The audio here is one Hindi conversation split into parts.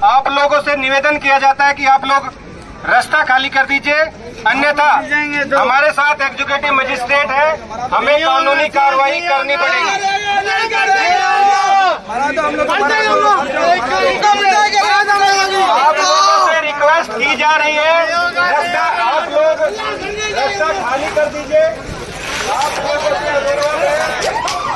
आप लोगों से निवेदन किया जाता है कि आप लोग रास्ता खाली कर दीजिए, अन्यथा हमारे साथ एग्जीक्यूटिव मजिस्ट्रेट है, हमें कानूनी कार्रवाई करनी पड़ेगी। आप लोगों से रिक्वेस्ट की जा रही है, आप लोग रास्ता खाली कर दीजिए। आप लोगों से अनुरोध है।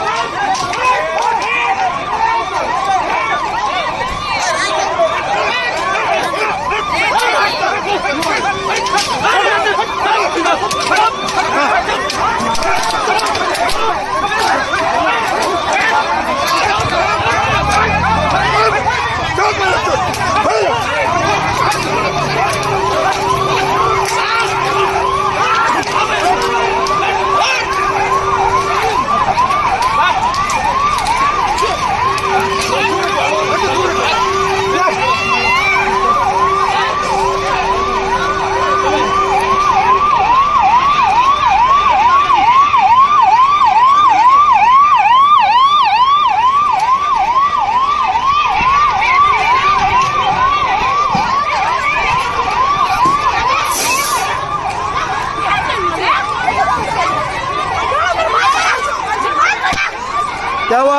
क्या हुआ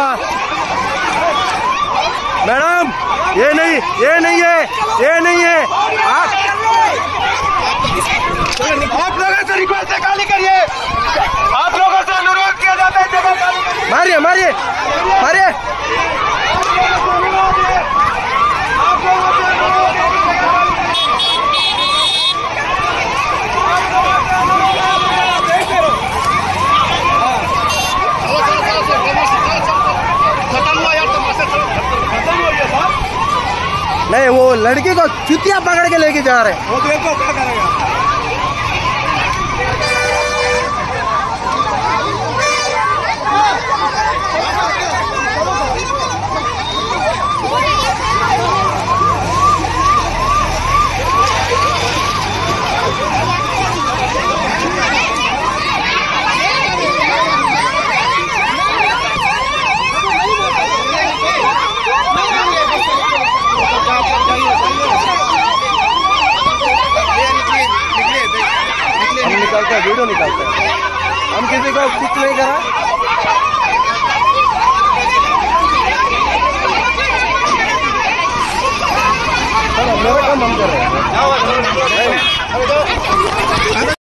मैडम? ये नहीं है, ये नहीं है। आप लोगों से रिक्वेस्ट खाली करिए, आप लोगों से अनुरोध किया जाता है जगह खाली करिए। मारिए मारिए मारिए। नहीं, वो लड़की को चुतिया पकड़ के लेके जा रहे हैं। वो देखो क्या करेगा। निकालते हैं, वीडियो निकालते हैं। हम किसी को कुछ नहीं करा। मेरा काम हम कर रहे हैं।